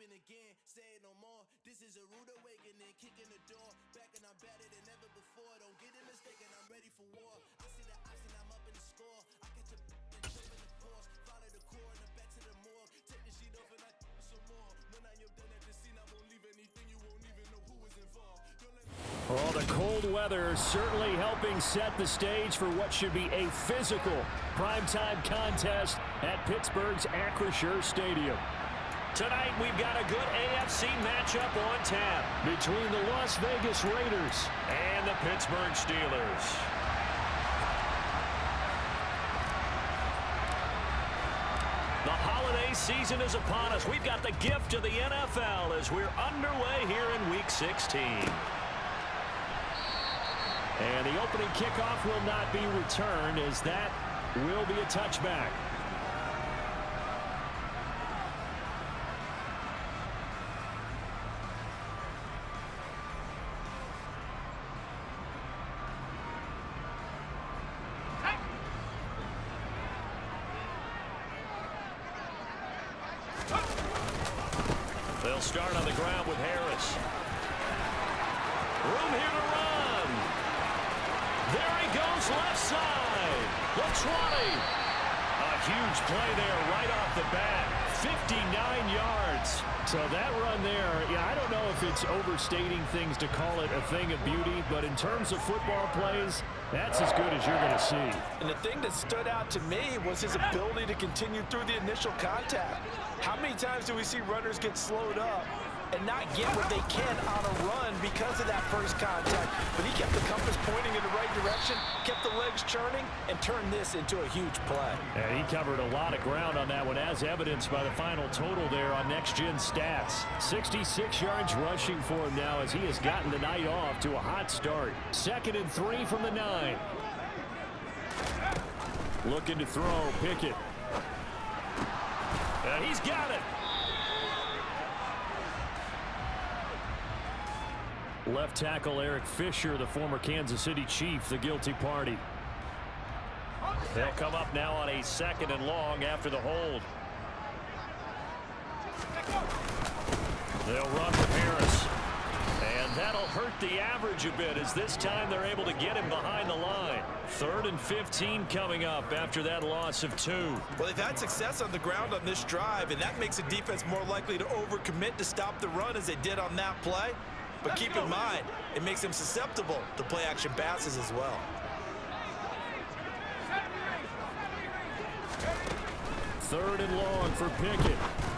begin again, say it no more. This is a rude awakening, kicking the door. Back and I'm better than ever before. Don't get it mistaken, I'm ready for war. I see the option, I'm up in the score. I catch a and jump in the course. Follow the core and the back to the morgue. Take the sheet off and I some more. When I am done at the scene, I won't leave anything. You won't even know who is involved. Well, the cold weather certainly helping set the stage for what should be a physical primetime contest at Pittsburgh's Acrisure Stadium. Tonight, we've got a good AFC matchup on tap between the Las Vegas Raiders and the Pittsburgh Steelers. The holiday season is upon us. We've got the gift of the NFL as we're underway here in Week 16. And the opening kickoff will not be returned, as that will be a touchback. They'll start on the ground with Harris. Room here to run. There he goes, left side. The 20. A huge play there right off the bat. 59 yards. So that run there, yeah, I don't know if it's overstating things to call it a thing of beauty, but in terms of football plays, that's as good as you're going to see. And the thing that stood out to me was his ability to continue through the initial contact. How many times do we see runners get slowed up and not get what they can on a run because of that first contact? But he kept the compass pointing in the right direction, kept the legs churning, and turned this into a huge play. And he covered a lot of ground on that one, as evidenced by the final total there on Next Gen Stats. 66 yards rushing for him now as he has gotten the night off to a hot start. 2nd and 3 from the 9. Looking to throw, Pickett. And he's got it. Left tackle Eric Fisher, the former Kansas City Chief, the guilty party. They'll come up now on a 2nd and long after the hold. They'll run with Harris. And that'll hurt the average a bit, as this time they're able to get him behind the line. 3rd and 15 coming up after that loss of 2. Well, they've had success on the ground on this drive, and that makes the defense more likely to overcommit to stop the run as they did on that play. But keep in mind, it makes them susceptible to play-action passes as well. Third and long for Pickett.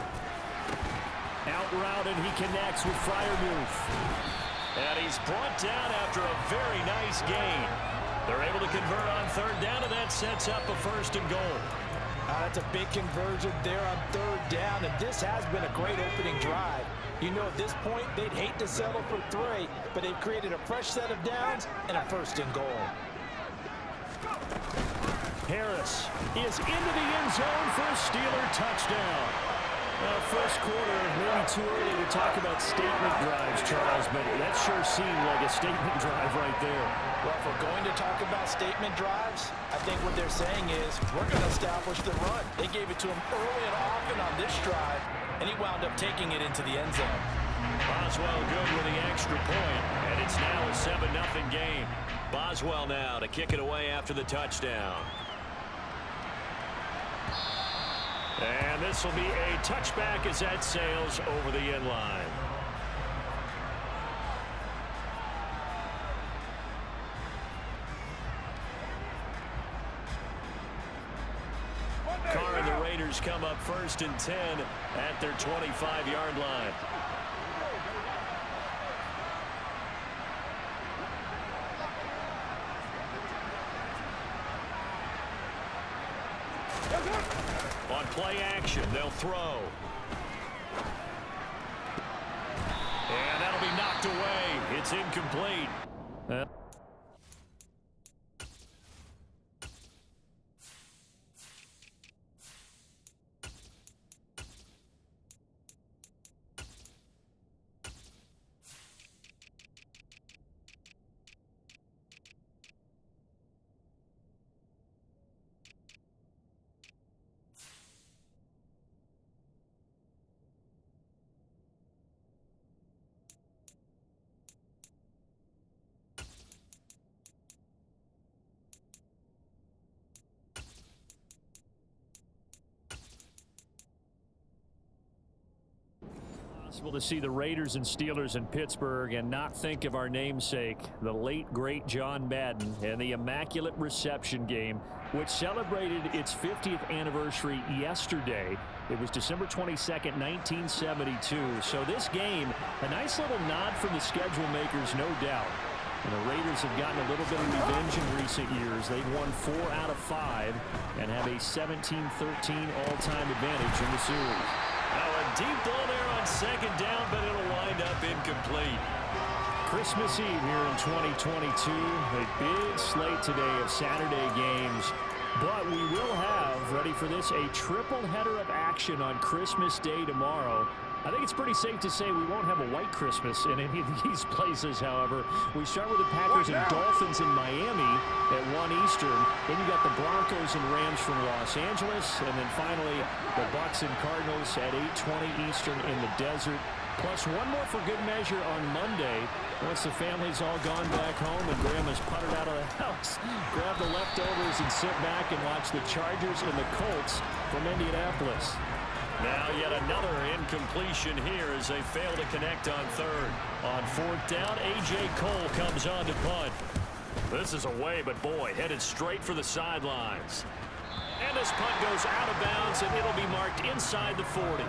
Out route, and he connects with Freiermuth. And he's brought down after a very nice gain. They're able to convert on 3rd down, and that sets up a 1st and goal. That's a big conversion there on 3rd down, and this has been a great opening drive. You know, at this point, they'd hate to settle for 3, but they've created a fresh set of downs and a 1st and goal. Harris is into the end zone for a Steeler touchdown. First quarter, maybe too early to talk about statement drives, Charles, but that sure seemed like a statement drive right there. Well, if we're going to talk about statement drives, I think what they're saying is we're going to establish the run. They gave it to him early and often on this drive, and he wound up taking it into the end zone. Boswell good with the extra point, and it's now a 7-0 game. Boswell now to kick it away after the touchdown. And this will be a touchback as that sails over the end line. Carr and the Raiders come up 1st and 10 at their 25-yard line. On play action, they'll throw. And that'll be knocked away. It's incomplete. Possible to see the Raiders and Steelers in Pittsburgh and not think of our namesake, the late, great John Madden, and the Immaculate Reception game, which celebrated its 50th anniversary yesterday. It was December 22nd, 1972. So this game, a nice little nod from the schedule makers, no doubt. And the Raiders have gotten a little bit of revenge in recent years. They've won 4 out of 5 and have a 17-13 all-time advantage in the series. Now a deep ball there on second down, but it'll wind up incomplete. Christmas Eve here in 2022. A big slate today of Saturday games. But we will have, ready for this, a triple header of action on Christmas Day tomorrow. I think it's pretty safe to say we won't have a white Christmas in any of these places, however. We start with the Packers and Dolphins in Miami at 1 Eastern. Then you got the Broncos and Rams from Los Angeles. And then finally, the Bucs and Cardinals at 8:20 Eastern in the desert. Plus one more for good measure on Monday. Once the family's all gone back home and Grandma's puttered out of the house, grab the leftovers and sit back and watch the Chargers and the Colts from Indianapolis. Now yet another incompletion here as they fail to connect on third. On fourth down, A.J. Cole comes on to punt. This is away, but boy, headed straight for the sidelines. And this punt goes out of bounds, and it'll be marked inside the 40.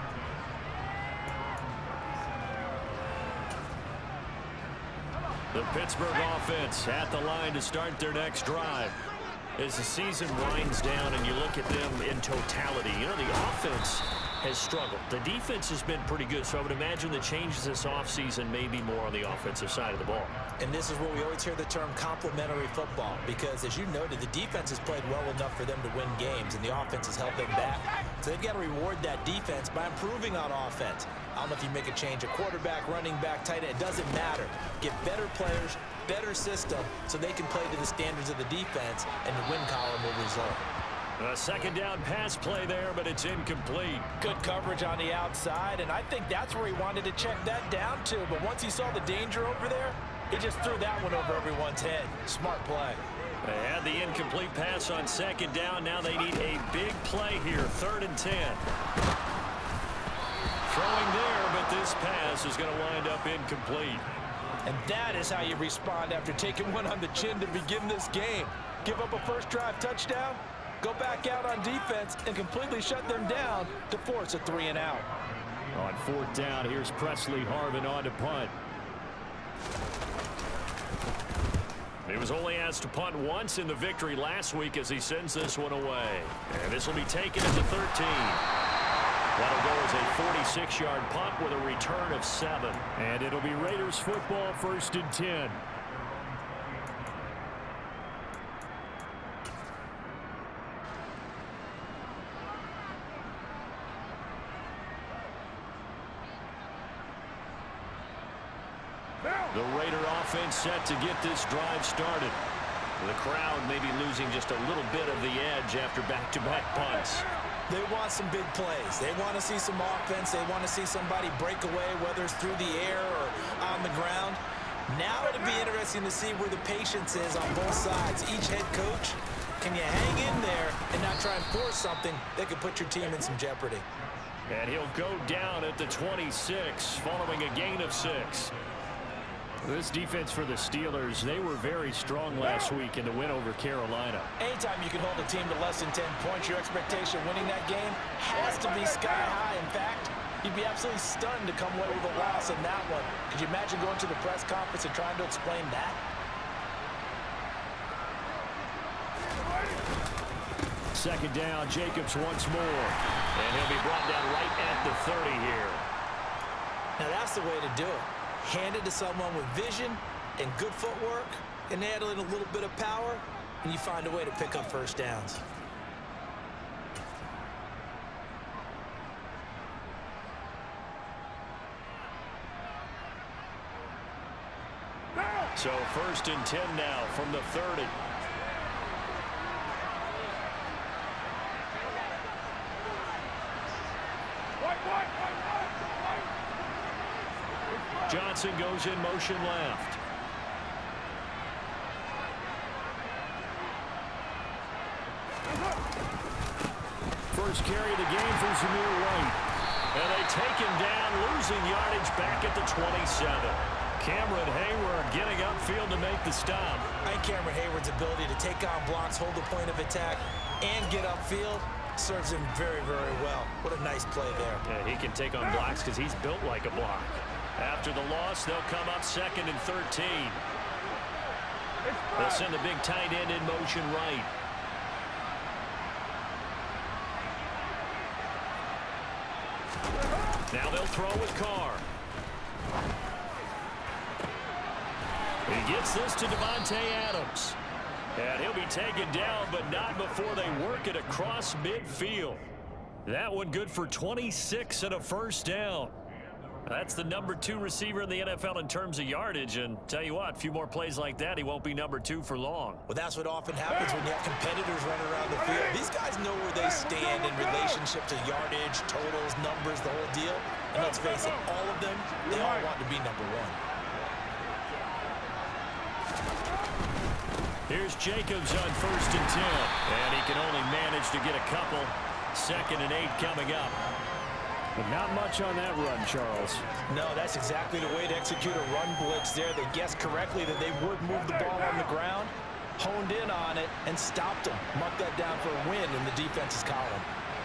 The Pittsburgh offense at the line to start their next drive. As the season winds down and you look at them in totality, you know, the offense has struggled. The defense has been pretty good, so I would imagine the changes this offseason may be more on the offensive side of the ball. And this is where we always hear the term complementary football, because as you noted, the defense has played well enough for them to win games, and the offense has held them back. So they've got to reward that defense by improving on offense. I don't know if you make a change, a quarterback, running back, tight end, it doesn't matter. Get better players, better system, so they can play to the standards of the defense, and the win column will result. A second down pass play there, but it's incomplete. Good coverage on the outside, and I think that's where he wanted to check that down to. But once he saw the danger over there, he just threw that one over everyone's head. Smart play. They had the incomplete pass on second down. Now they need a big play here, 3rd and 10. Throwing there, but this pass is going to wind up incomplete. And that is how you respond after taking one on the chin to begin this game. Give up a first drive touchdown, go back out on defense, and completely shut them down to force a 3-and-out. On 4th down, here's Presley Harvin on to punt. He was only asked to punt once in the victory last week as he sends this one away. And this will be taken at the 13. That'll go as a 46-yard punt with a return of 7. And it'll be Raiders football, 1st and 10. The Raider offense set to get this drive started. The crowd may be losing just a little bit of the edge after back-to-back punts. They want some big plays. They want to see some offense. They want to see somebody break away, whether it's through the air or on the ground. Now it'll be interesting to see where the patience is on both sides. Each head coach, can you hang in there and not try and force something that could put your team in some jeopardy? And he'll go down at the 26, following a gain of 6. This defense for the Steelers, they were very strong last week in the win over Carolina. Anytime you can hold a team to less than 10 points, your expectation of winning that game has to be sky high. In fact, you'd be absolutely stunned to come away with a loss in that one. Could you imagine going to the press conference and trying to explain that? Second down, Jacobs once more. And he'll be brought down right at the 30 here. Now that's the way to do it. Hand it to someone with vision and good footwork, and add in a little bit of power, and you find a way to pick up first downs. So 1st and 10 now from the 30. Johnson goes in motion left. First carry of the game for Zamir White. And they take him down, losing yardage back at the 27. Cameron Hayward getting upfield to make the stop. And Cameron Hayward's ability to take on blocks, hold the point of attack, and get upfield serves him very, very well. What a nice play there. Yeah, he can take on blocks because he's built like a block. After the loss, they'll come up 2nd and 13. They'll send the big tight end in motion right. Now they'll throw with Carr. He gets this to Davante Adams. And he'll be taken down, but not before they work it across midfield. That one good for 26 and a first down. That's the number 2 receiver in the NFL in terms of yardage. And tell you what, a few more plays like that, he won't be number 2 for long. Well, that's what often happens when you have competitors running around the field. These guys know where they stand in relationship to yardage, totals, numbers, the whole deal. And let's face it, all of them, they all want to be number 1. Here's Jacobs on 1st and 10. And he can only manage to get a couple. 2nd and 8 coming up. But not much on that run, Charles. No, that's exactly the way to execute a run blitz there. They guessed correctly that they would move the ball on the ground, honed in on it, and stopped them. Marked that down for a win in the defense's column.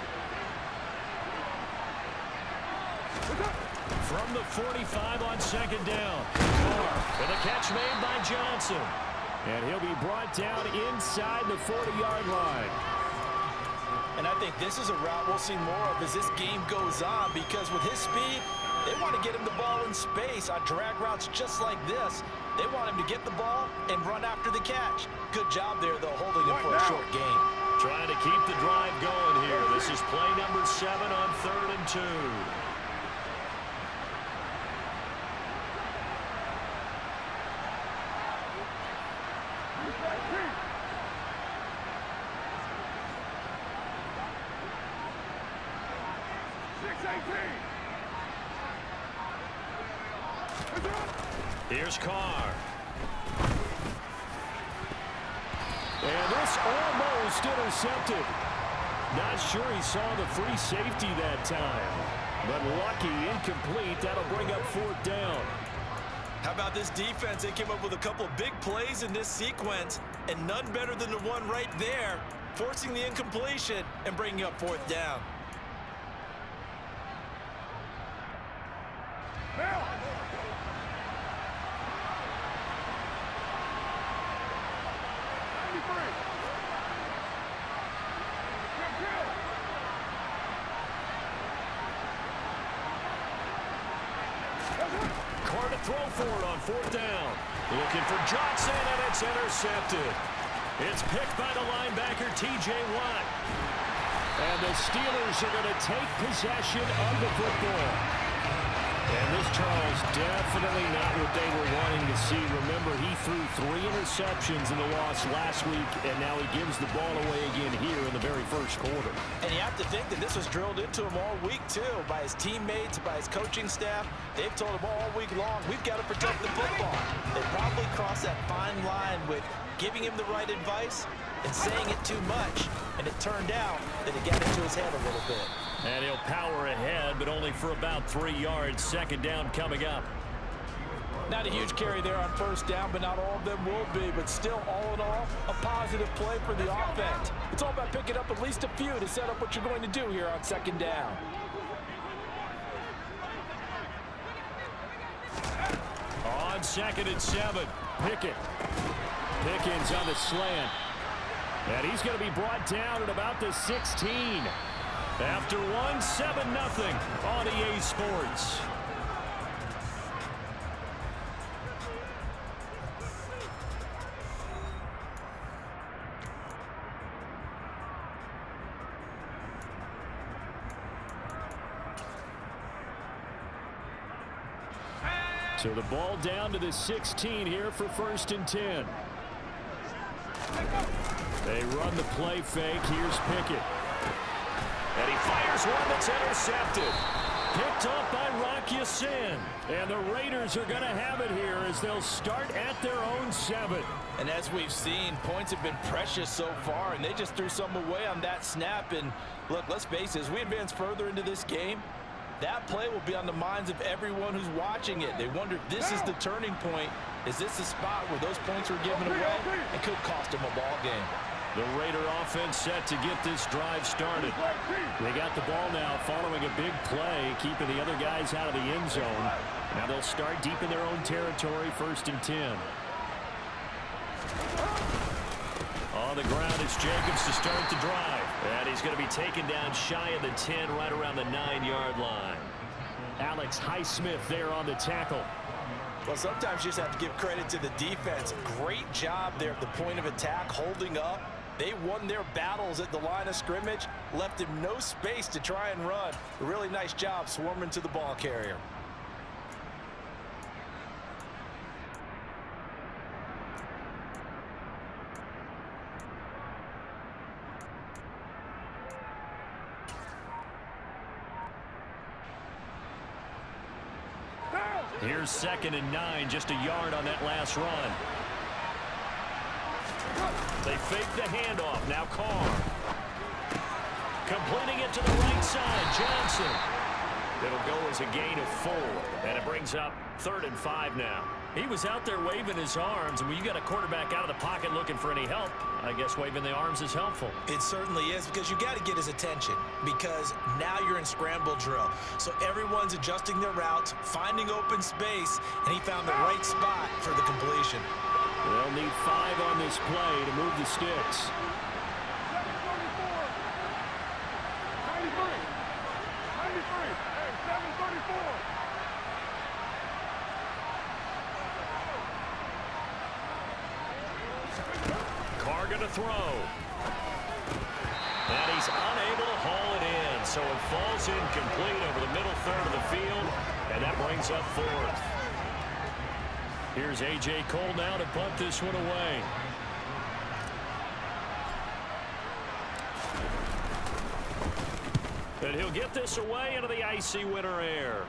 From the 45 on 2nd down. Carr with a catch made by Johnson. And he'll be brought down inside the 40-yard line. And I think this is a route we'll see more of as this game goes on, because with his speed, they want to get him the ball in space on drag routes just like this. They want him to get the ball and run after the catch. Good job there, though, holding him for a short gain. Trying to keep the drive going here. This is play number 7 on 3rd and 2. Here's Carr. And this almost intercepted. Not sure he saw the free safety that time. But lucky, incomplete. That'll bring up 4th down. How about this defense? They came up with a couple of big plays in this sequence, and none better than the one right there, forcing the incompletion and bringing up 4th down. Carr to throw for it on 4th down. Looking for Johnson, and it's intercepted. It's picked by the linebacker, T.J. Watt. And the Steelers are going to take possession of the football. And this, Charles, definitely not what they were wanting to see. Remember, he threw 3 interceptions in the loss last week, and now he gives the ball away again here in the very first quarter. And you have to think that this was drilled into him all week, too, by his teammates, by his coaching staff. They've told him all week long, we've got to protect the football. They probably crossed that fine line with giving him the right advice and saying it too much, and it turned out that it got into his head a little bit. And he'll power ahead, but only for about 3 yards. 2nd down coming up. Not a huge carry there on 1st down, but not all of them will be. But still, all in all, a positive play for the offense. It's all about picking up at least a few to set up what you're going to do here on 2nd down. On 2nd and 7, Pickett. Pickens on the slant. And he's going to be brought down at about the 16. After 7-0 on EA Sports. So the ball down to the 16 here for 1st and 10. They run the play fake. Here's Pickett. And he fires one that's intercepted. Picked up by Rock Ya-Sin. And the Raiders are going to have it here as they'll start at their own 7. And as we've seen, points have been precious so far, and they just threw some away on that snap. And look, let's face it, as we advance further into this game, That play will be on the minds of everyone who's watching it. They wonder if this is the turning point. Is this the spot where those points were given away? It could cost them a ball game. The Raider offense set to get this drive started. They got the ball now following a big play, keeping the other guys out of the end zone. Now they'll start deep in their own territory, 1st and 10. On the ground, it's Jacobs to start the drive. And he's going to be taken down shy of the 10, right around the 9-yard line. Alex Highsmith there on the tackle. Well, sometimes you just have to give credit to the defense. Great job there at the point of attack, holding up. They won their battles at the line of scrimmage, left him no space to try and run. A really nice job swarming to the ball carrier. Here's 2nd and 9, just a yard on that last run. They fake the handoff. Now Carr. Completing it to the right side. Johnson. It'll go as a gain of 4. And it brings up 3rd and 5 now. He was out there waving his arms, and when you got a quarterback out of the pocket looking for any help, I guess waving the arms is helpful. It certainly is, because you got to get his attention, because now you're in scramble drill. So everyone's adjusting their routes, finding open space, and he found the right spot for the completion. They'll need 5 on this play to move the sticks. Carr going to throw. And he's unable to haul it in, so it falls incomplete over the middle third of the field, and that brings up 4th. Here's A.J. Cole now to punt this one away. And he'll get this away into the icy winter air.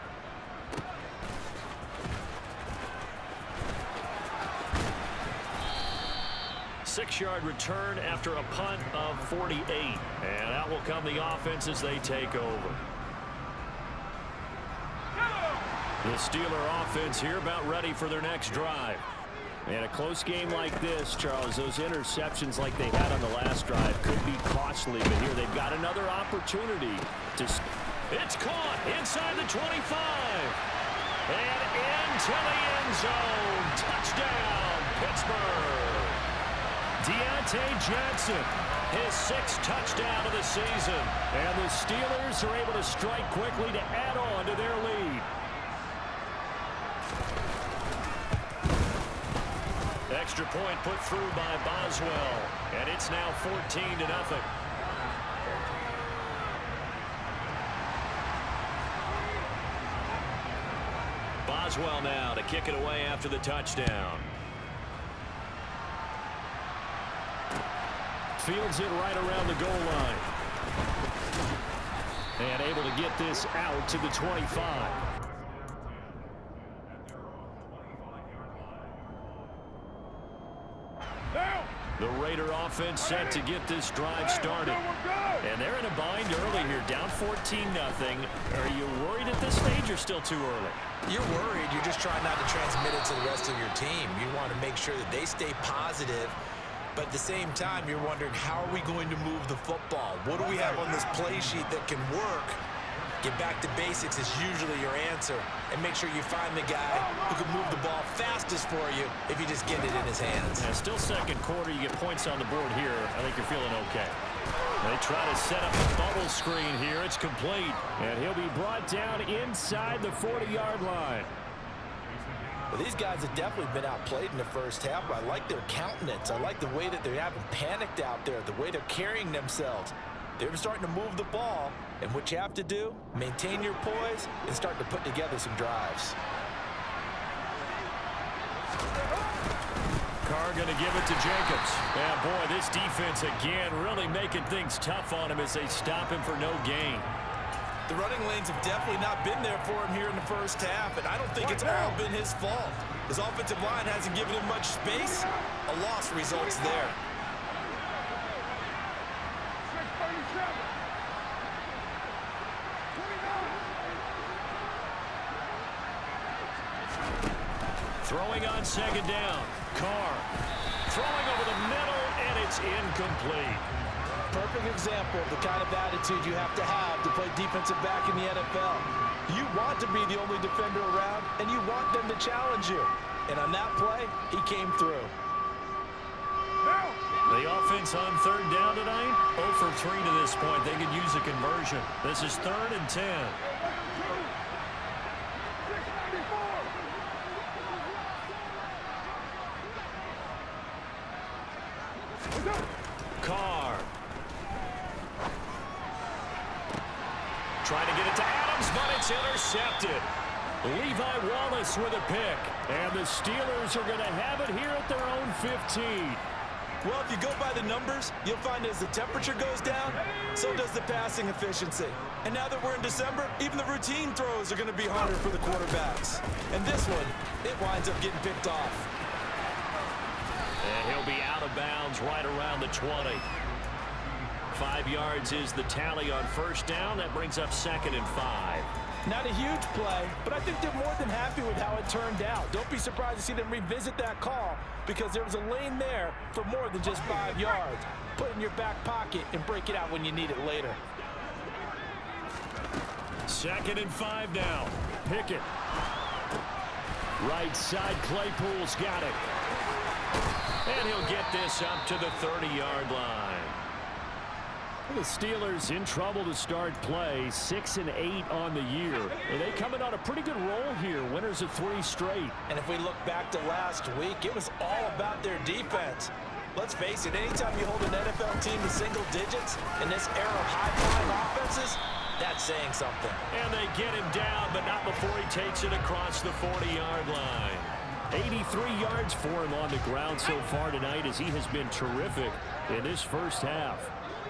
Six-yard return after a punt of 48. And out will come the offense as they take over. The Steeler offense here about ready for their next drive. And a close game like this, Charles, those interceptions like they had on the last drive could be costly. But here they've got another opportunity to... It's caught inside the 25. And into the end zone. Touchdown, Pittsburgh. Deontay Johnson, his 6th touchdown of the season. And the Steelers are able to strike quickly to add on to their lead. Extra point put through by Boswell, and it's now 14-0. Boswell now to kick it away after the touchdown. Fields it right around the goal line. And able to get this out to the 25. The Raider offense set to get this drive started. And they're in a bind early here, down 14-0. Are you worried at this stage or still too early? You're worried. You're just trying not to transmit it to the rest of your team. You want to make sure that they stay positive. But at the same time, you're wondering, how are we going to move the football? What do we have on this play sheet that can work? Get back to basics is usually your answer. And make sure you find the guy who can move the ball fastest for you if you just get it in his hands. Yeah, still second quarter. You get points on the board here. I think you're feeling okay. They try to set up a bubble screen here. It's complete. And he'll be brought down inside the 40-yard line. Well, these guys have definitely been outplayed in the first half. I like their countenance. I like the way that they haven't panicked out there, the way they're carrying themselves. They're starting to move the ball, and what you have to do, maintain your poise and start to put together some drives. Carr going to give it to Jacobs. Yeah, boy, this defense again really making things tough on him as they stop him for no gain. The running lanes have definitely not been there for him here in the first half, and I don't think it's all been his fault. His offensive line hasn't given him much space. A loss results there. on second down. Carr throwing over the middle, and it's incomplete. Perfect example of the kind of attitude you have to play defensive back in the NFL. You want to be the only defender around, and you want them to challenge you. And on that play, he came through. The offense on third down tonight, 0 for 3 to this point. They could use a conversion. This is 3rd and 10. Carr. Trying to get it to Adams, but it's intercepted. Levi Wallace with a pick. And the Steelers are going to have it here at their own 15. Well, if you go by the numbers, you'll find as the temperature goes down, so does the passing efficiency. And now that we're in December, even the routine throws are going to be harder for the quarterbacks. And this one, it winds up getting picked off. And he'll be out of bounds right around the 20. 5 yards is the tally on first down. That brings up 2nd and 5. Not a huge play, but I think they're more than happy with how it turned out. Don't be surprised to see them revisit that call because there was a lane there for more than just 5 yards. Put it in your back pocket and break it out when you need it later. 2nd and 5 now. Pickett. Right side, Claypool's got it. And he'll get this up to the 30-yard line. The Steelers in trouble to start play, 6 and 8 on the year. And they coming on a pretty good roll here, winners of 3 straight. And if we look back to last week, it was all about their defense. Let's face it, anytime you hold an NFL team to single digits in this era of high-flying offenses, that's saying something. And they get him down, but not before he takes it across the 40-yard line. 83 yards for him on the ground so far tonight as he has been terrific in this first half.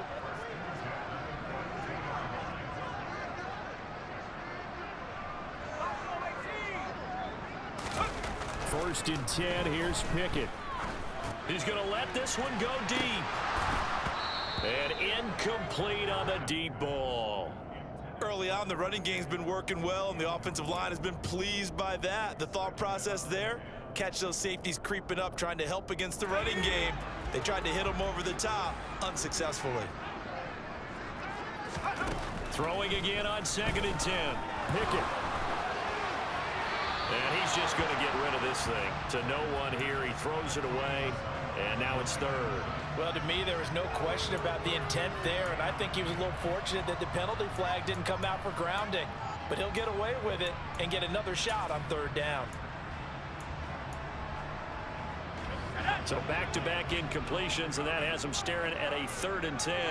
1st and 10. Here's Pickett. He's going to let this one go deep. And incomplete on the deep ball. Early on, the running game's been working well, and the offensive line has been pleased by that. The thought process there, catch those safeties creeping up, trying to help against the running game. They tried to hit them over the top, unsuccessfully. Throwing again on 2nd and 10. Pickett. And he's just going to get rid of this thing. To no one here, he throws it away, and now it's 3rd. Well, to me, there was no question about the intent there, and I think he was a little fortunate that the penalty flag didn't come out for grounding. But he'll get away with it and get another shot on 3rd down. So back-to-back incompletions, and that has him staring at a 3rd and 10.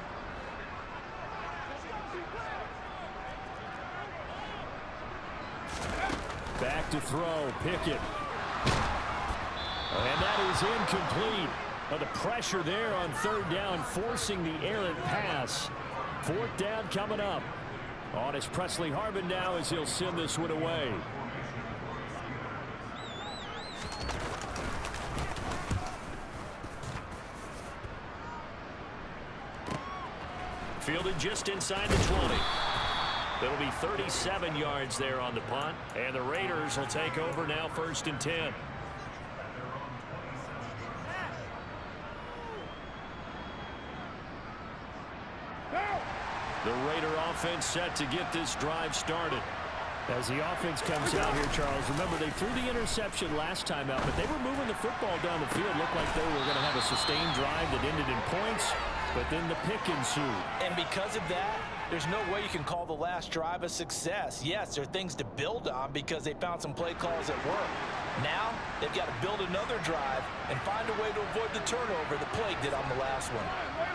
Back to throw, Pickett. And that is incomplete. The pressure there on 3rd down, forcing the errant pass. 4th down coming up. On is Presley Harvin now as he'll send this one away. Fielded just inside the 20. It'll be 37 yards there on the punt. And the Raiders will take over now 1st and 10. The Raider offense set to get this drive started. As the offense comes out here, Charles, remember they threw the interception last time out, but they were moving the football down the field. Looked like they were going to have a sustained drive that ended in points, but then the pick ensued. And because of that, there's no way you can call the last drive a success. Yes, there are things to build on because they found some play calls that work. Now, they've got to build another drive and find a way to avoid the turnover the Plague did on the last one.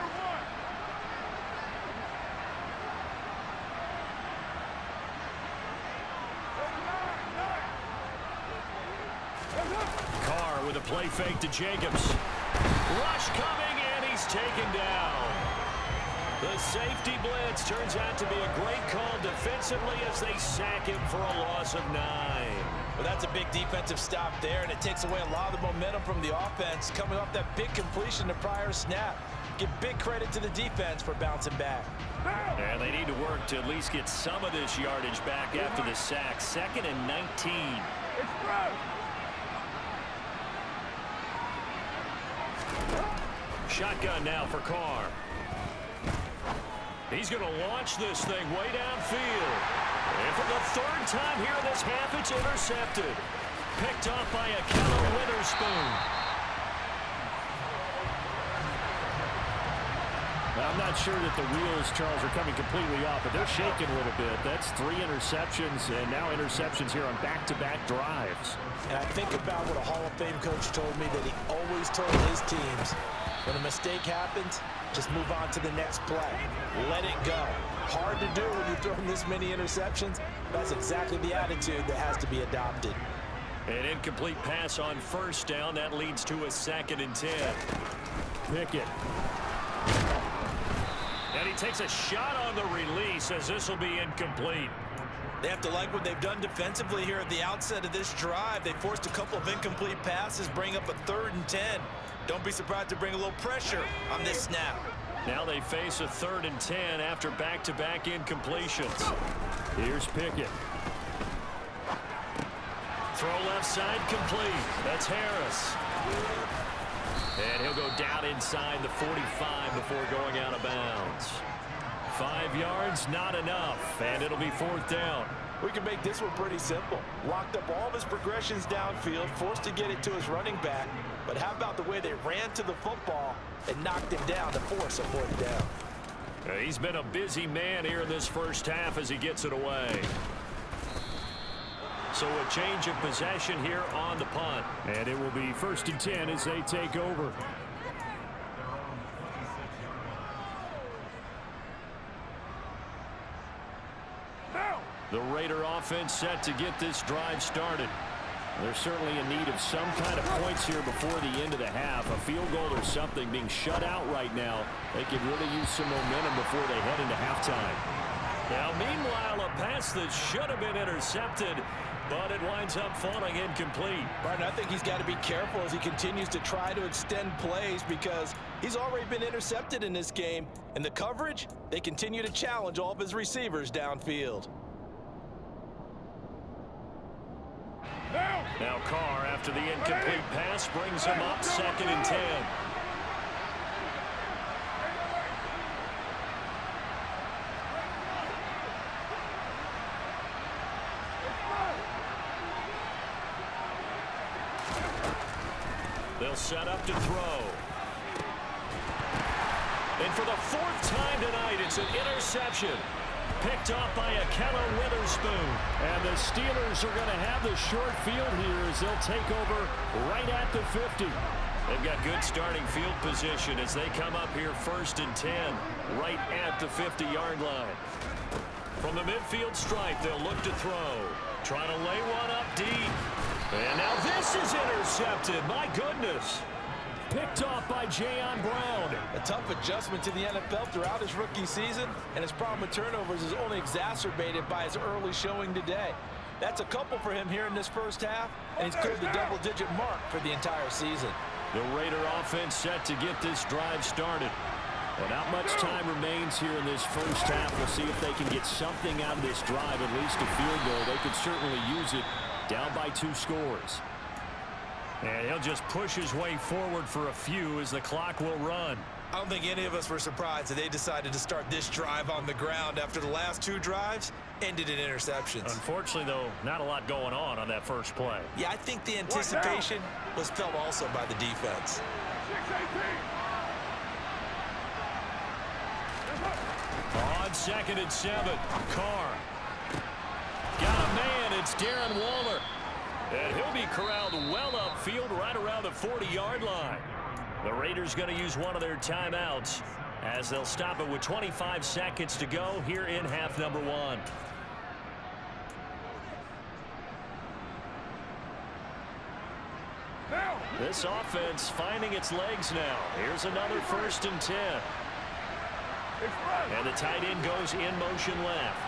Carr with a play fake to Jacobs. Rush coming, and he's taken down. The safety blitz turns out to be a great call defensively as they sack him for a loss of 9. Well, that's a big defensive stop there, and it takes away a lot of the momentum from the offense coming off that big completion the prior snap. Give big credit to the defense for bouncing back. And they need to work to at least get some of this yardage back after the sack. 2nd and 19. Shotgun now for Carr. He's going to launch this thing way downfield. And for the third time here in this half, it's intercepted. Picked off by Ahkello Witherspoon. I'm not sure that the wheels, Charles, are coming completely off, but they're shaking a little bit. That's 3 interceptions, and now interceptions here on back-to-back drives. And I think about what a Hall of Fame coach told me that he always told his teams, when a mistake happens, just move on to the next play. Let it go. Hard to do when you're throwing this many interceptions. That's exactly the attitude that has to be adopted. An incomplete pass on first down. That leads to a 2nd and 10. Pickett. And he takes a shot on the release as this will be incomplete. They have to like what they've done defensively here at the outset of this drive. They forced a couple of incomplete passes, bring up a 3rd and 10. Don't be surprised to bring a little pressure on this snap. Now they face a 3rd and 10 after back-to-back incompletions. Here's Pickett. Throw left side complete. That's Harris. And he'll go down inside the 45 before going out of bounds. 5 yards, not enough, and it'll be 4th down. We can make this one pretty simple. Locked up all of his progressions downfield, forced to get it to his running back. But how about the way they ran to the football and knocked him down to force a 4th down? He's been a busy man here in this first half as he gets it away. So a change of possession here on the punt. And it will be 1st and 10 as they take over. The Raider offense set to get this drive started. They're certainly in need of some kind of points here before the end of the half. A field goal or something being shut out right now. They could really use some momentum before they head into halftime. Now, meanwhile, a pass that should have been intercepted, but it winds up falling incomplete. Martin, I think he's got to be careful as he continues to try to extend plays because he's already been intercepted in this game. And the coverage, they continue to challenge all of his receivers downfield. Now Carr, after the incomplete pass, brings him up 2nd and 10. They'll set up to throw. And for the 4th time tonight, it's an interception. Picked off by Ahkello Witherspoon. And the Steelers are going to have the short field here as they'll take over right at the 50. They've got good starting field position as they come up here 1st and 10, right at the 50-yard line. From the midfield stripe, they'll look to throw. Trying to lay one up deep. And now this is intercepted. My goodness. Picked off by Jayon Brown. A tough adjustment to the NFL throughout his rookie season, and his problem with turnovers is only exacerbated by his early showing today. That's a couple for him here in this first half, and he's cleared the double-digit mark for the entire season. The Raider offense set to get this drive started. Well, not much time remains here in this first half. We'll see if they can get something out of this drive, at least a field goal. They could certainly use it down by 2 scores. And he'll just push his way forward for a few as the clock will run. I don't think any of us were surprised that they decided to start this drive on the ground after the last 2 drives ended in interceptions. Unfortunately, though, not a lot going on that first play. Yeah, I think the anticipation was felt also by the defense. On 2nd and 7, Carr. Got a man, it's Darren Waller. And he'll be corralled well upfield right around the 40-yard line. The Raiders going to use one of their timeouts as they'll stop it with 25 seconds to go here in half number 1. This offense finding its legs now. Here's another 1st and 10. And the tight end goes in motion left.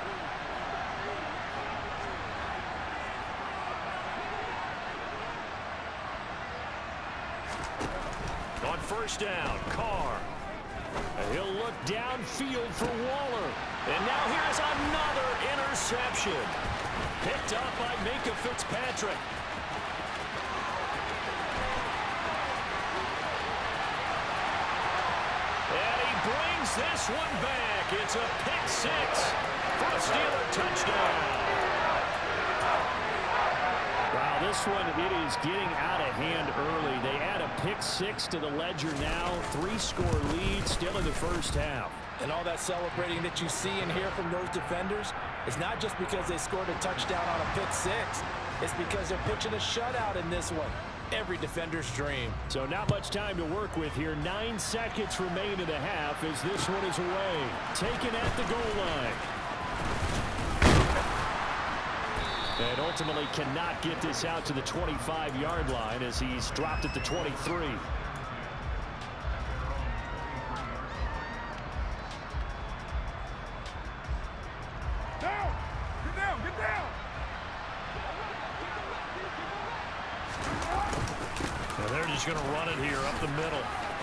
On 1st down, Carr. He'll look downfield for Waller. And now here's another interception. Picked up by Minkah Fitzpatrick. brings this one back. It's a pick six for a Steeler touchdown. Wow, this one, it is getting out of hand early. They add a pick six to the ledger now. 3-score lead still in the first half. And all that celebrating that you see and hear from those defenders is not just because they scored a touchdown on a pick six. It's because they're pitching a shutout in this one. Every defender's dream. So not much time to work with here. 9 seconds remain in the half as this one is away. Taken at the goal line. And ultimately cannot get this out to the 25-yard line as he's dropped at the 23. They're just going to run it here up the middle.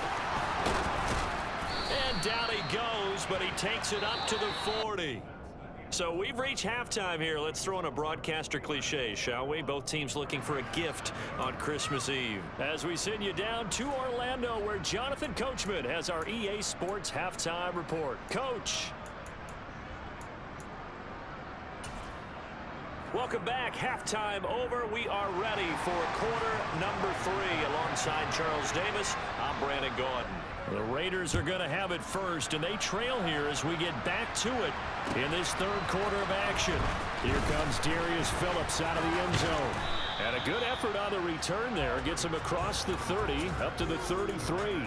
And down he goes, but he takes it up to the 40. So we've reached halftime here. Let's throw in a broadcaster cliche, shall we? Both teams looking for a gift on Christmas Eve. As we send you down to Orlando, where Jonathan Coachman has our EA Sports halftime report. Coach. Welcome back. Halftime over. We are ready for quarter number 3. Alongside Charles Davis, I'm Brandon Gaudin. The Raiders are going to have it first, and they trail here as we get back to it in this third quarter of action. Here comes Darius Phillips out of the end zone. And a good effort on the return there. Gets him across the 30, up to the 33.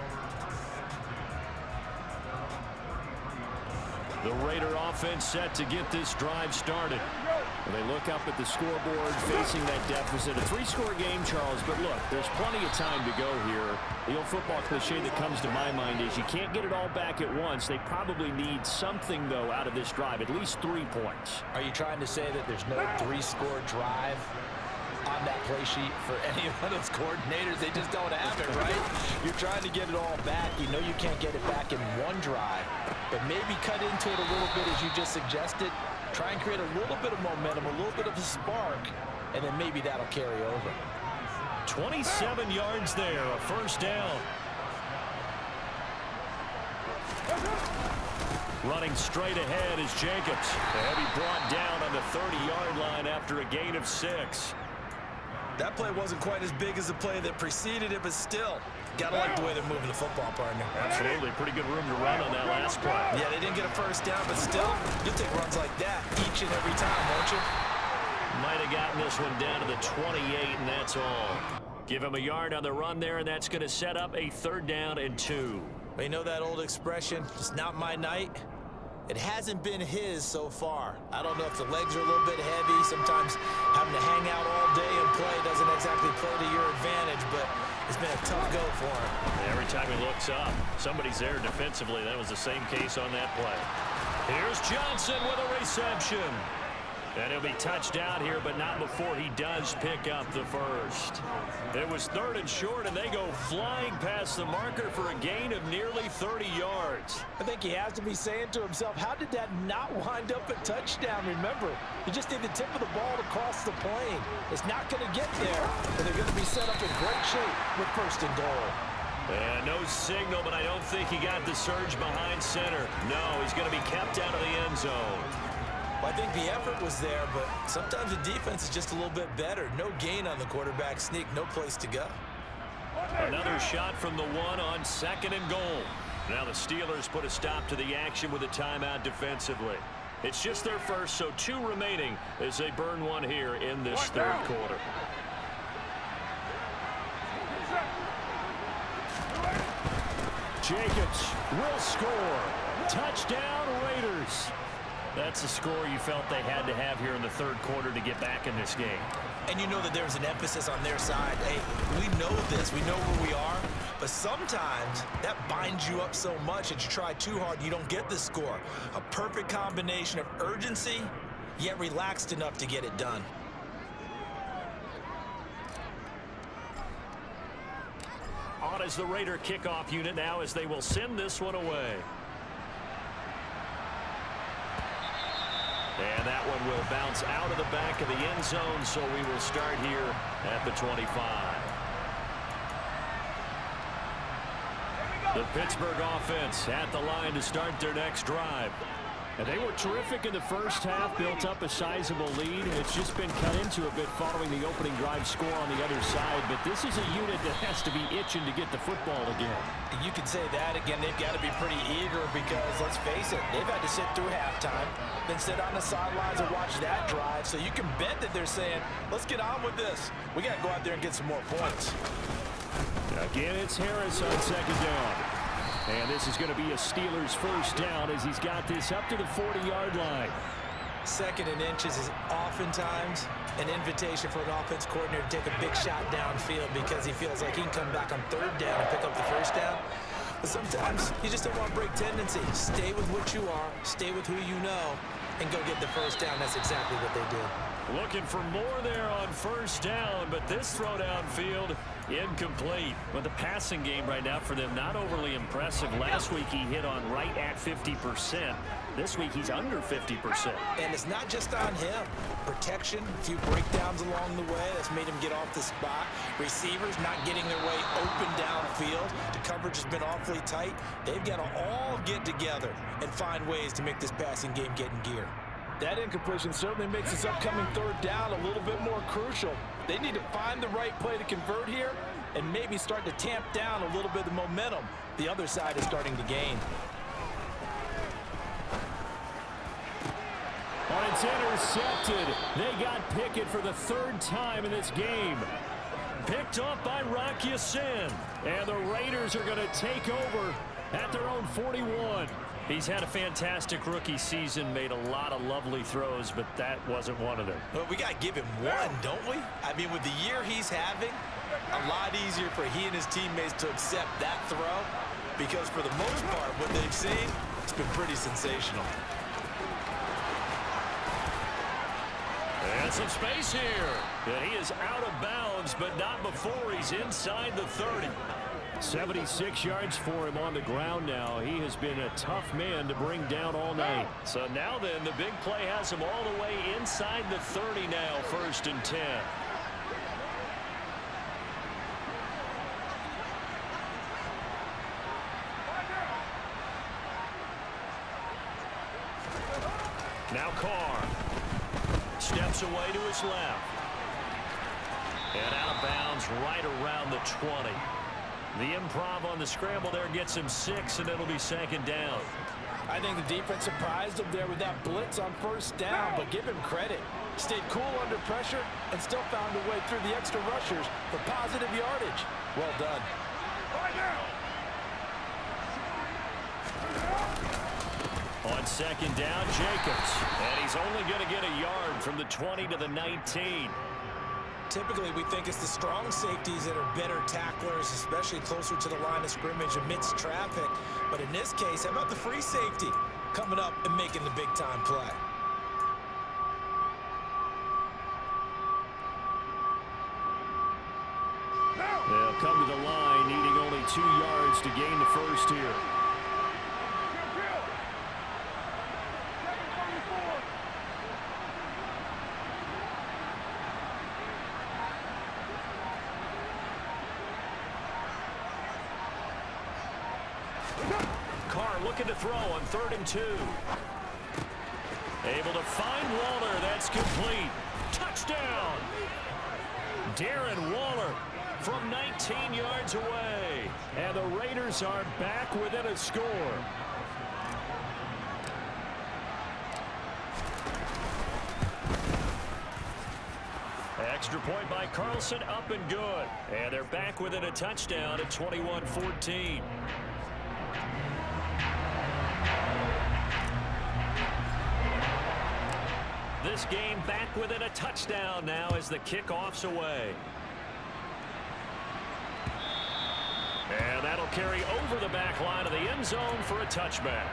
The Raider offense set to get this drive started. They look up at the scoreboard facing that deficit. A 3-score game, Charles, but look, there's plenty of time to go here. The old football cliche that comes to my mind is you can't get it all back at once. They probably need something, though, out of this drive, at least 3 points. Are you trying to say that there's no 3-score drive on that play sheet for any of those coordinators? They just don't have it, right? You're trying to get it all back. You know you can't get it back in one drive, but maybe cut into it a little bit as you just suggested. Try and create a little bit of momentum, a little bit of a spark, and then maybe that'll carry over. 27 yards there, a first down. Running straight ahead is Jacobs. And he brought down on the 30-yard line after a gain of 6. That play wasn't quite as big as the play that preceded it, but still, gotta like the way they're moving the football, partner. Absolutely. Pretty good room to run on that last play. Yeah, they didn't get a first down, but still, you'll take runs like that each and every time, won't you? Might have gotten this one down to the 28, and that's all. Give him a yard on the run there, and that's going to set up a 3rd down and 2. Well, you know that old expression, it's not my night? It hasn't been his so far. I don't know if the legs are a little bit heavy. Sometimes having to hang out all day and play doesn't exactly play to your advantage, but it's been a tough go for him. Every time he looks up, somebody's there defensively. That was the same case on that play. Here's Johnson with a reception. And he'll be touched out here, but not before he does pick up the first. It was 3rd and short, and they go flying past the marker for a gain of nearly 30 yards. I think he has to be saying to himself, how did that not wind up a touchdown? Remember, you just need the tip of the ball to cross the plane. It's not going to get there, but they're going to be set up in great shape with 1st and goal. And no signal, but I don't think he got the surge behind center. No, he's going to be kept out of the end zone. Well, I think the effort was there, but sometimes the defense is just a little bit better. No gain on the quarterback sneak, no place to go. Another shot from the 1 on 2nd and goal. Now the Steelers put a stop to the action with a timeout defensively. It's just their first, so 2 remaining as they burn one here in this 3rd quarter. Jacobs will score. Touchdown, Raiders. That's the score you felt they had to have here in the 3rd quarter to get back in this game. And you know that there's an emphasis on their side. Hey, we know this. We know where we are. But sometimes that binds you up so much that you try too hard and you don't get the score. A perfect combination of urgency, yet relaxed enough to get it done. On as the Raider kickoff unit now as they will send this one away. And that one will bounce out of the back of the end zone, so we will start here at the 25. The Pittsburgh offense at the line to start their next drive. And they were terrific in the first half, built up a sizable lead. It's just been cut into a bit following the opening drive score on the other side. But this is a unit that has to be itching to get the football again. You can say that again. They've got to be pretty eager because, let's face it, they've had to sit through halftime, then sit on the sidelines and watch that drive. So you can bet that they're saying, let's get on with this. We got to go out there and get some more points. Again, it's Harris on second down. And this is going to be a Steelers first down as he's got this up to the 40-yard line. Second and inches is oftentimes an invitation for an offense coordinator to take a big shot downfield because he feels like he can come back on third down and pick up the first down. But sometimes you just don't want to break tendency. Stay with what you are, stay with who you know, and go get the first down. That's exactly what they did. Looking for more there on first down, but this throw downfield incomplete. Well, the passing game right now for them not overly impressive. Last week he hit on right at 50%. This week he's under 50%. And it's not just on him. Protection, a few breakdowns along the way. That's made him get off the spot. Receivers not getting their way open downfield. The coverage has been awfully tight. They've got to all get together and find ways to make this passing game get in gear. That incompletion certainly makes this upcoming third down a little bit more crucial. They need to find the right play to convert here and maybe start to tamp down a little bit of the momentum the other side is starting to gain. Oh, it's intercepted. They got Pickett for the third time in this game. Picked up by Rock Ya-Sin. And the Raiders are going to take over at their own 41. He's had a fantastic rookie season, made a lot of lovely throws, but that wasn't one of them. Well, we got to give him one, don't we? I mean, with the year he's having, a lot easier for he and his teammates to accept that throw because for the most part, what they've seen, it's been pretty sensational. And some space here. And he is out of bounds, but not before he's inside the 30. 76 yards for him on the ground now. He has been a tough man to bring down all night. So now then, the big play has him all the way inside the 30 now, 1st and 10. Now Carr steps away to his left. And out of bounds right around the 20. The improv on the scramble there gets him 6, and it'll be 2nd down. I think the defense surprised him there with that blitz on first down, but give him credit. Stayed cool under pressure and still found a way through the extra rushers for positive yardage. Well done. On 2nd down, Jacobs. And he's only going to get a yard from the 20 to the 19. Typically, we think it's the strong safeties that are better tacklers, especially closer to the line of scrimmage amidst traffic. But in this case, how about the free safety coming up and making the big-time play? They'll come to the line, needing only 2 yards to gain the first here. Carr looking to throw on 3rd and 2. Able to find Waller. That's complete. Touchdown! Darren Waller from 19 yards away. And the Raiders are back within a score. Extra point by Carlson, up and good. And they're back within a touchdown at 21-14. This game back within a touchdown now as the kickoff's away. And that'll carry over the back line of the end zone for a touchback.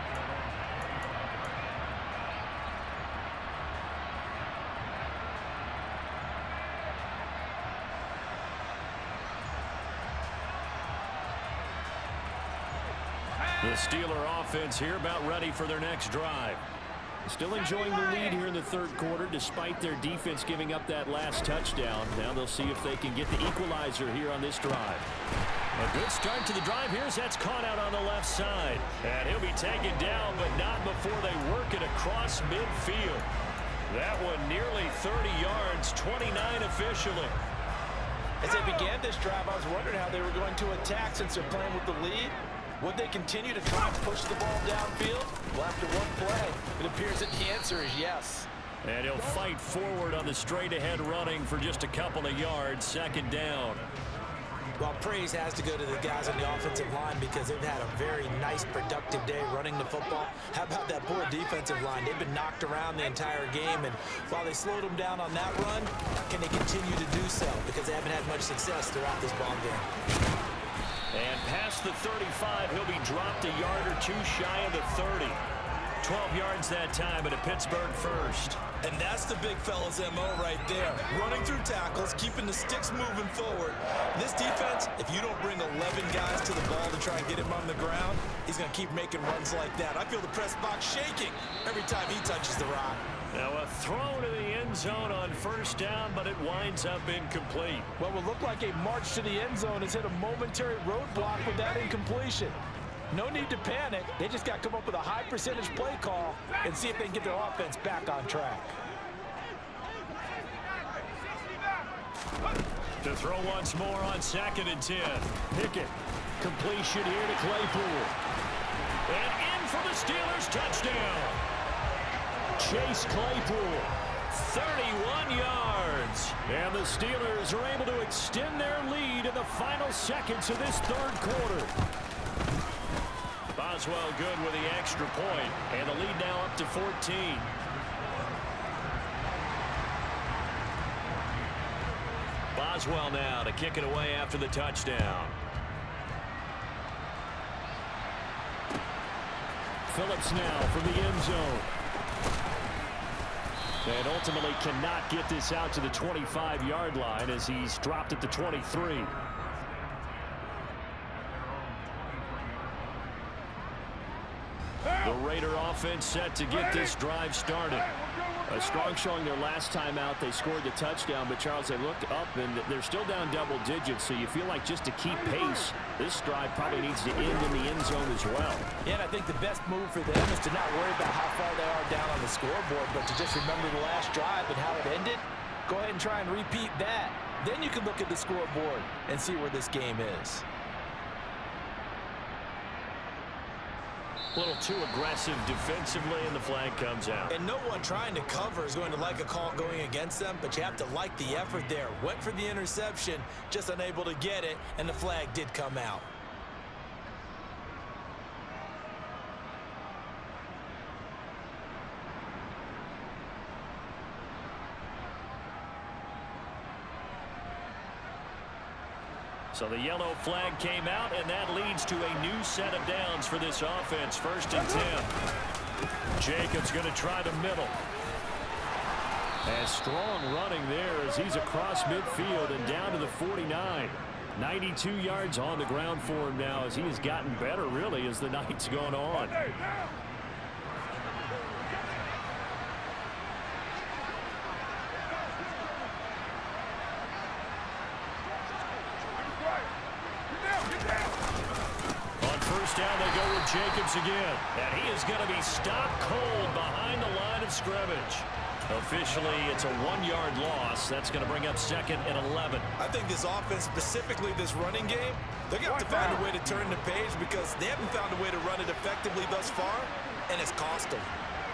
The Steeler offense here about ready for their next drive. Still enjoying the lead here in the third quarter despite their defense giving up that last touchdown. Now they'll see if they can get the equalizer here on this drive. A good start to the drive. Here's that's caught out on the left side. And he'll be taken down, but not before they work it across midfield. That one nearly 30 yards, 29 officially. As they began this drive, I was wondering how they were going to attack since they're playing with the lead. Would they continue to try and push the ball downfield? Well, after one play, it appears that the answer is yes. And he'll fight forward on the straight-ahead running for just a couple of yards, second down. Well, praise has to go to the guys on the offensive line because they've had a very nice, productive day running the football. How about that poor defensive line? They've been knocked around the entire game, and while they slowed them down on that run, can they continue to do so? Because they haven't had much success throughout this ball game. And past the 35, he'll be dropped a yard or two shy of the 30. 12 yards that time, but a Pittsburgh first. And that's the big fella's MO right there. Running through tackles, keeping the sticks moving forward. This defense, if you don't bring 11 guys to the ball to try and get him on the ground, he's going to keep making runs like that. I feel the press box shaking every time he touches the rock. Now a throw to the end zone on first down, but it winds up incomplete. What will look like a march to the end zone has hit a momentary roadblock with that incompletion. No need to panic. They just got to come up with a high percentage play call and see if they can get their offense back on track. To throw once more on 2nd and 10. Pickett. Completion here to Claypool. And in for the Steelers touchdown. Chase Claypool. 31 yards. And the Steelers are able to extend their lead in the final seconds of this third quarter. Boswell good with the extra point, and the lead now up to 14. Boswell now to kick it away after the touchdown. Phillips now from the end zone. And ultimately cannot get this out to the 25-yard line as he's dropped at the 23. The Raider offense set to get this drive started. A strong showing their last time out. They scored the touchdown, but Charles, they looked up and they're still down double digits, so you feel like just to keep pace, this drive probably needs to end in the end zone as well. Yeah, and I think the best move for them is to not worry about how far they are down on the scoreboard, but to just remember the last drive and how it ended. Go ahead and try and repeat that. Then you can look at the scoreboard and see where this game is. A little too aggressive defensively, and the flag comes out. And no one trying to cover is going to like a call going against them, but you have to like the effort there. Went for the interception, just unable to get it, and the flag did come out. So the yellow flag came out, and that leads to a new set of downs for this offense. 1st and 10. Jacobs going to try the middle. And strong running there as he's across midfield and down to the 49. 92 yards on the ground for him now as he has gotten better, really, as the night's gone on. Down they go with Jacobs again, and he is going to be stopped cold behind the line of scrimmage. Officially, it's a 1-yard loss. That's going to bring up 2nd and 11. I think this offense, specifically this running game, they're going to have to find a way to turn the page because they haven't found a way to run it effectively thus far, and it's cost them.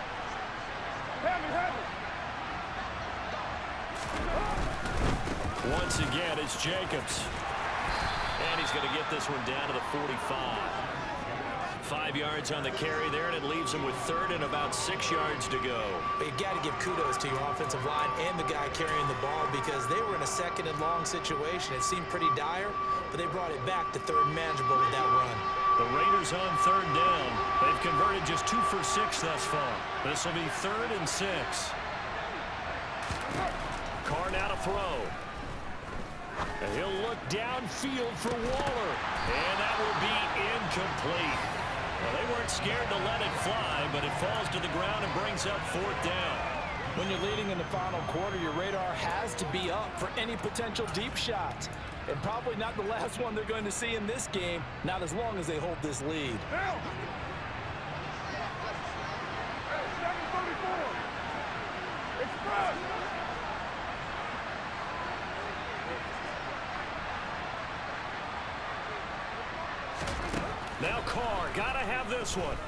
Once again, it's Jacobs. And he's going to get this one down to the 45. 5 yards on the carry there, and it leaves him with 3rd and about 6 yards to go. But you got to give kudos to your offensive line and the guy carrying the ball because they were in a 2nd and long situation. It seemed pretty dire, but they brought it back to 3rd and manageable with that run. The Raiders on 3rd down. They've converted just 2 for 6 thus far. This will be 3rd and 6. Carr now to throw. And he'll look downfield for Waller. And that will be incomplete. Well, they weren't scared to let it fly, but it falls to the ground and brings up 4th down. When you're leading in the final quarter, your radar has to be up for any potential deep shots. And probably not the last one they're going to see in this game, not as long as they hold this lead. Now Carr, gotta have this one.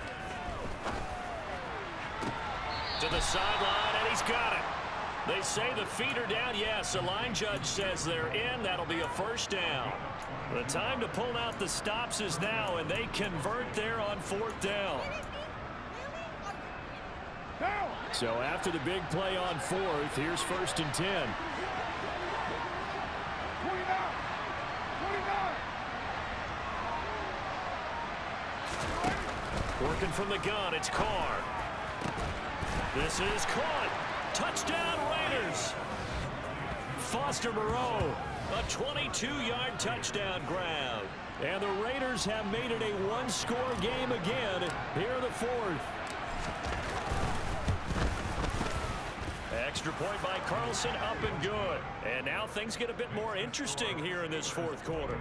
To the sideline, and he's got it. They say the feet are down. Yes, the line judge says they're in. That'll be a first down. The time to pull out the stops is now, and they convert there on 4th down. So after the big play on 4th, here's 1st and 10. Working from the gun, it's Carr. This is caught. Touchdown, Raiders. Foster Moreau, a 22-yard touchdown grab. And the Raiders have made it a one-score game again here in the 4th. Extra point by Carlson, up and good. And now things get a bit more interesting here in this 4th quarter.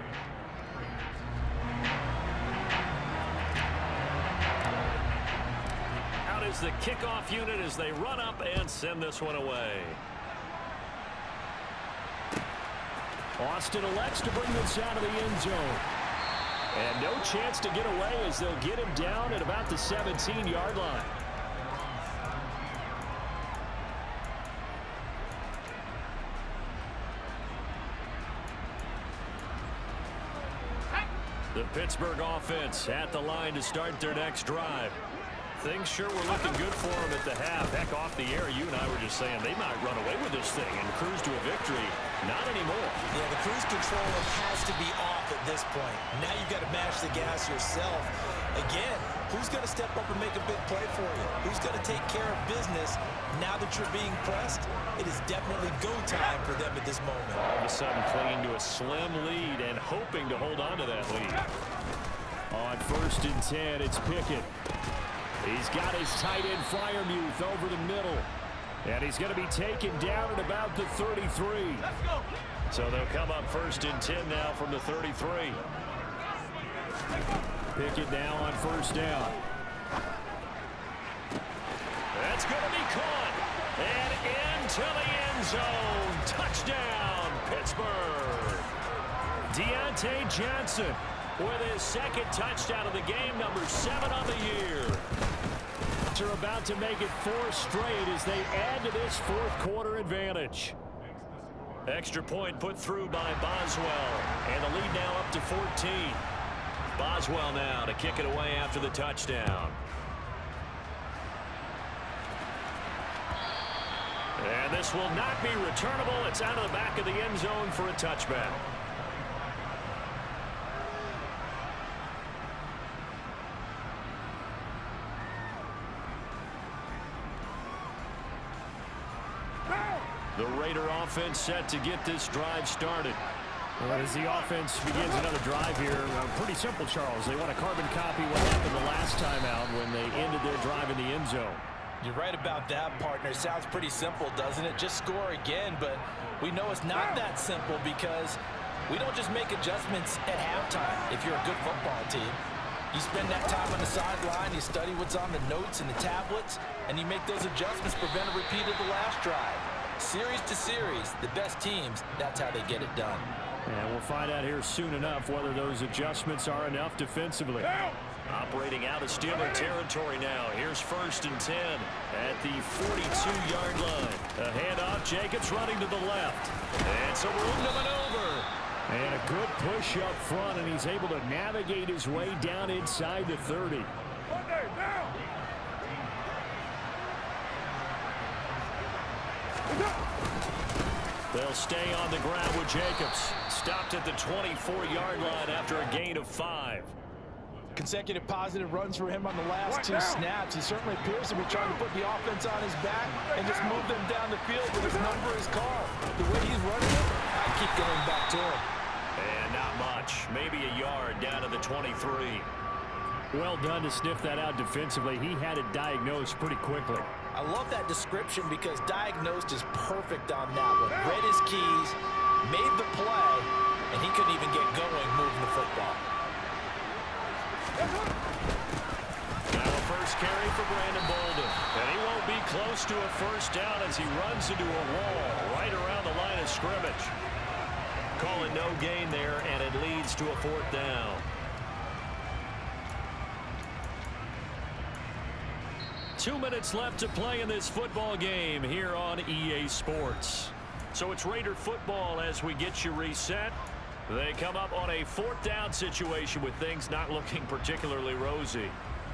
Out is the kickoff unit as they run up and send this one away. Austin elects to bring this out of the end zone. And no chance to get away as they'll get him down at about the 17-yard line. The Pittsburgh offense at the line to start their next drive. Things sure were looking good for them at the half. Heck, off the air, you and I were just saying they might run away with this thing and cruise to a victory. Not anymore. Yeah, the cruise control has to be off at this point. Now you've got to mash the gas yourself. Again, who's going to step up and make a big play for you? Who's going to take care of business now that you're being pressed? It is definitely go time for them at this moment. All of a sudden clinging to a slim lead and hoping to hold on to that lead. On 1st and 10, it's Pickett. He's got his tight end Freiermuth over the middle. And he's going to be taken down at about the 33. So they'll come up 1st and 10 now from the 33. Pickett now on 1st down. That's going to be caught. And into the end zone. Touchdown, Pittsburgh. Deontay Johnson with his 2nd touchdown of the game, number 7 on the year. Are about to make it 4 straight as they add to this 4th quarter advantage. Extra point put through by Boswell, and the lead now up to 14. Boswell now to kick it away after the touchdown. And this will not be returnable. It's out of the back of the end zone for a touchback. The Raider offense set to get this drive started. As the offense begins another drive here, pretty simple, Charles. They want to carbon copy what happened the last time out when they ended their drive in the end zone. You're right about that, partner. Sounds pretty simple, doesn't it? Just score again, but we know it's not that simple because we don't just make adjustments at halftime if you're a good football team. You spend that time on the sideline, you study what's on the notes and the tablets, and you make those adjustments, prevent a repeat of the last drive. Series to series, the best teams, that's how they get it done. And we'll find out here soon enough whether those adjustments are enough defensively. Operating out of Steeler territory now. Here's 1st and 10 at the 42-yard line. A handoff, Jacobs running to the left. And some room to maneuver. And a good push up front, and he's able to navigate his way down inside the 30. They'll stay on the ground with Jacobs. Stopped at the 24-yard line after a gain of 5. Consecutive positive runs for him on the last 2 snaps. He certainly appears to be trying to put the offense on his back and just move them down the field with his number is called. The way he's running it, I keep going back to him. And not much. Maybe a yard down to the 23. Well done to sniff that out defensively. He had it diagnosed pretty quickly. I love that description because diagnosed is perfect on that one. Read his keys, made the play, and he couldn't even get going moving the football. Now a first carry for Brandon Bolden. And he won't be close to a first down as he runs into a wall right around the line of scrimmage. Calling no gain there, and it leads to a 4th down. Two minutes left to play in this football game here on EA Sports. So it's Raider football as we get you reset. They come up on a 4th down situation with things not looking particularly rosy.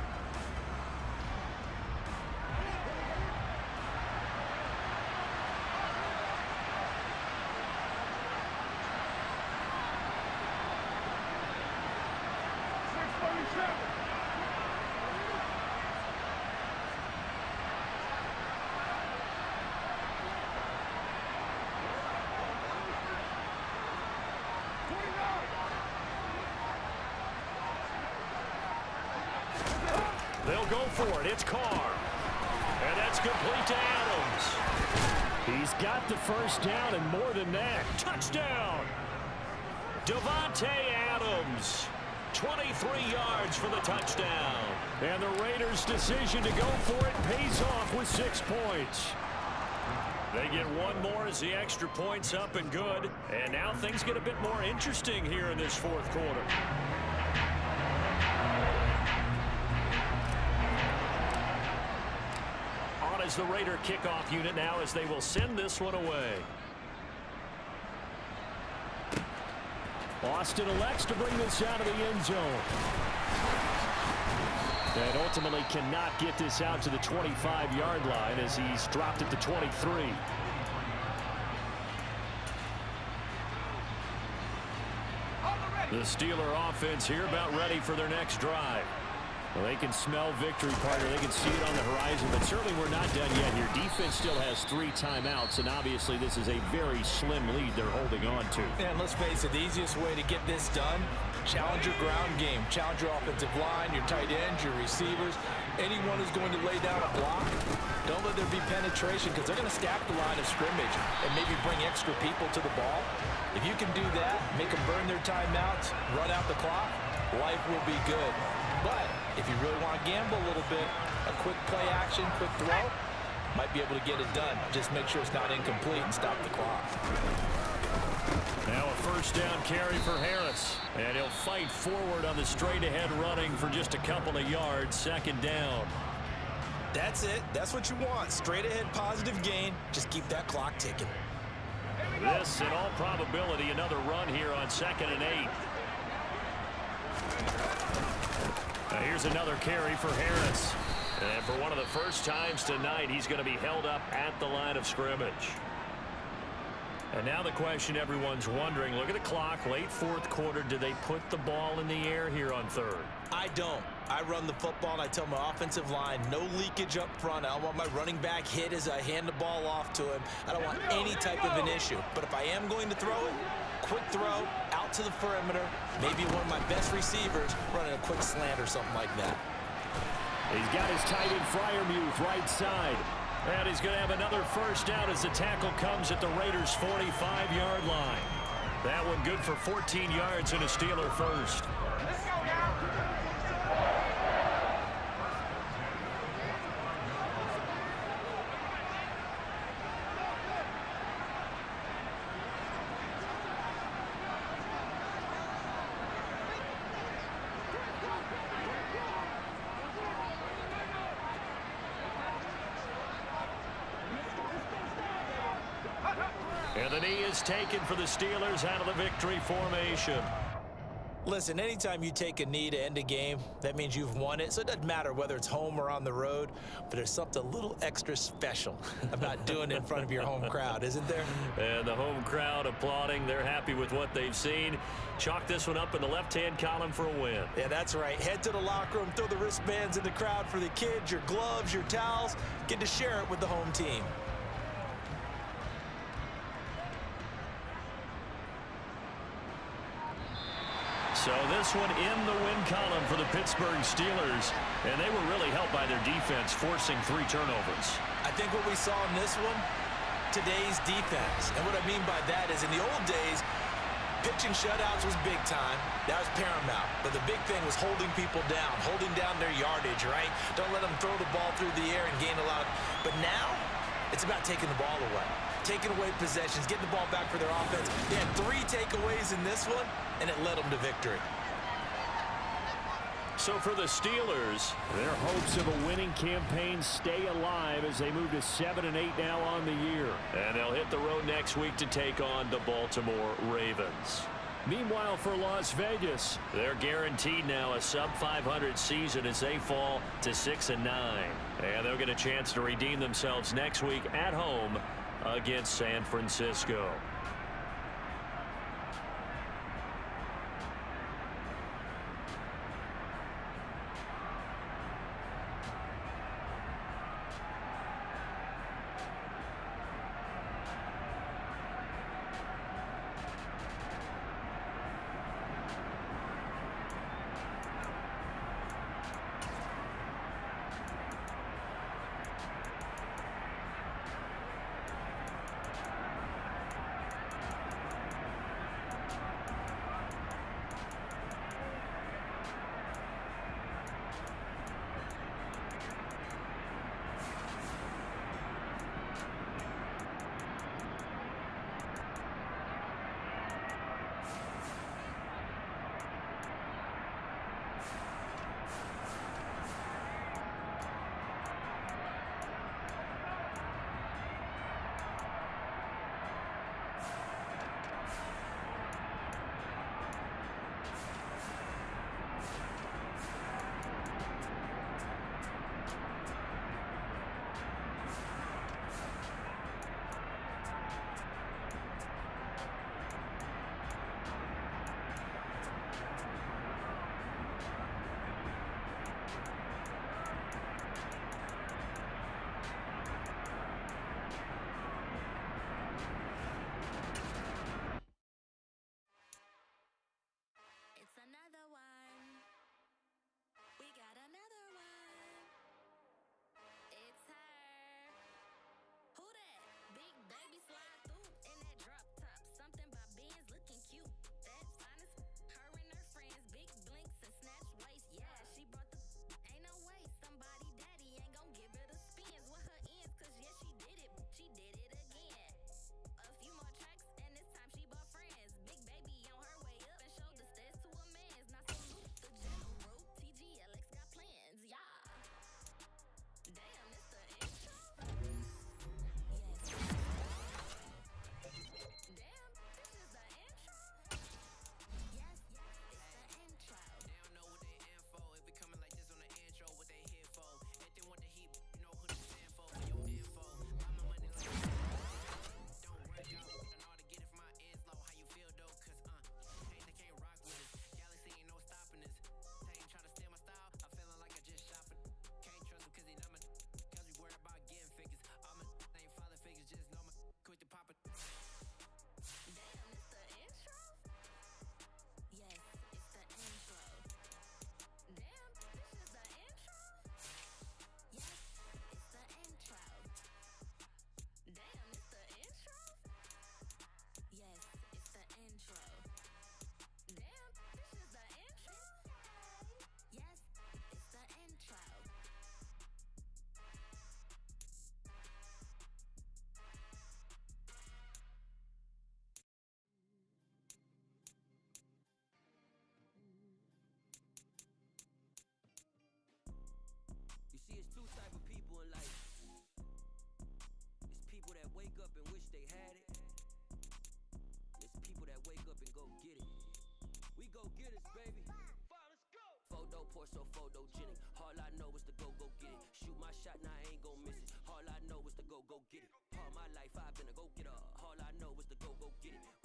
They'll go for it. It's Carr. And that's complete to Adams. He's got the first down and more than that. Touchdown! Davante Adams. 23 yards for the touchdown. And the Raiders' decision to go for it pays off with 6 points. They get one more as the extra point's up and good. And now things get a bit more interesting here in this 4th quarter. On is the Raider kickoff unit now as they will send this one away. Austin elects to bring this out of the end zone. And ultimately cannot get this out to the 25-yard line as he's dropped it to 23. The Steeler offense here about ready for their next drive. Well, they can smell victory, partner. They can see it on the horizon, but certainly we're not done yet here. Defense still has 3 timeouts, and obviously this is a very slim lead they're holding on to. And let's face it, the easiest way to get this done, challenge your ground game. Challenge your offensive line, your tight ends, your receivers. Anyone who's going to lay down a block, don't let there be penetration because they're going to stack the line of scrimmage and maybe bring extra people to the ball. If you can do that, make them burn their timeouts, run out the clock, life will be good. But if you really want to gamble a little bit, a quick play action, quick throw, might be able to get it done. Just make sure it's not incomplete and stop the clock. Now a first down carry for Harris. And he'll fight forward on the straight-ahead running for just a couple of yards. 2nd down. That's it. That's what you want. Straight-ahead positive gain. Just keep that clock ticking. This, in all probability, another run here on 2nd and 8. Now here's another carry for Harris. And for one of the first times tonight, he's going to be held up at the line of scrimmage. And now the question everyone's wondering, look at the clock, late 4th quarter. Do they put the ball in the air here on 3rd? I don't. I run the football, and I tell my offensive line, no leakage up front. I don't want my running back hit as I hand the ball off to him. I don't want any type of an issue. But if I am going to throw it, quick throw, out to the perimeter, maybe one of my best receivers running a quick slant or something like that. He's got his tight end Freiermuth right side. And he's going to have another first down as the tackle comes at the Raiders' 45-yard line. That one good for 14 yards and a Steeler first. And the knee is taken for the Steelers out of the victory formation. Listen, anytime you take a knee to end a game, that means you've won it. So it doesn't matter whether it's home or on the road, but there's something a little extra special about doing it in front of your home crowd, isn't there? And the home crowd applauding. They're happy with what they've seen. Chalk this one up in the left-hand column for a win. Yeah, that's right. Head to the locker room, throw the wristbands in the crowd for the kids, your gloves, your towels. Get to share it with the home team. So this one in the win column for the Pittsburgh Steelers. And they were really helped by their defense, forcing 3 turnovers. I think what we saw in this one, today's defense. And what I mean by that is in the old days, pitching shutouts was big time. That was paramount. But the big thing was holding people down, holding down their yardage, right? Don't let them throw the ball through the air and gain a lot. But now, it's about taking the ball away. Taking away possessions, getting the ball back for their offense. They had 3 takeaways in this one, and it led them to victory. So for the Steelers, their hopes of a winning campaign stay alive as they move to 7-8 now on the year. And they'll hit the road next week to take on the Baltimore Ravens. Meanwhile, for Las Vegas, they're guaranteed now a sub-500 season as they fall to 6-9. And they'll get a chance to redeem themselves next week at home against San Francisco. So photogenic. All I know is to go get it. Shoot my shot, now I ain't gon' miss it. All I know is to go get it. All my life I've been a go-getter. All I know is to go get it.